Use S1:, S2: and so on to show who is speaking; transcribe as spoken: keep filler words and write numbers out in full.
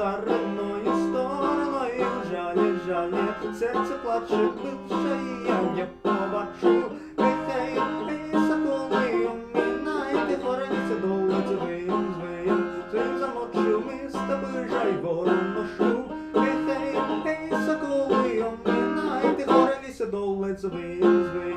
S1: цариною стороною, жалі, жалі, серце плаче, бивше, і я не побачу. Гей, гей, соколи, оминайте, хороніться долу, звиєм, звиєм, звиєм замочу, миста бижа й вороношу. Гей, гей, гей, соколи, оминайте, хороніться долу, звиєм, звиєм.